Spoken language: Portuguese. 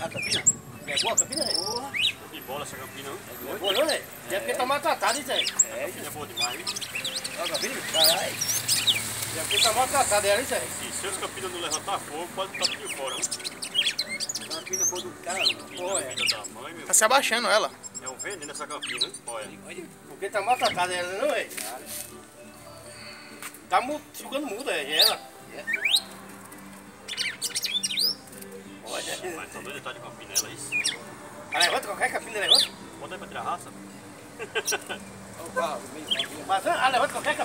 a campina? É boa a campina, velho? Porra, de bola essa campina, não? É boa, não, velho? É porque tá maltratada, hein, velho? É, campina é boa demais, hein? Olha a campina? Caralho. É porque tá maltratada ela, hein, velho? E se os campinas não levantar fogo, pode estar tudo de fora, hein? Campina boa do cara, Campina é filha da mãe, meu. Tá se abaixando ela. É um veneno essa campina, hein? Olha. Porque tá maltratada ela, não, velho? Tá ficando muda, ela. Olha. Mas tá doido, tá de campina ela, isso? Ela levanta qualquer campina, levanta? Bota aí pra tirar a raça. Mas ela levanta qualquer campina.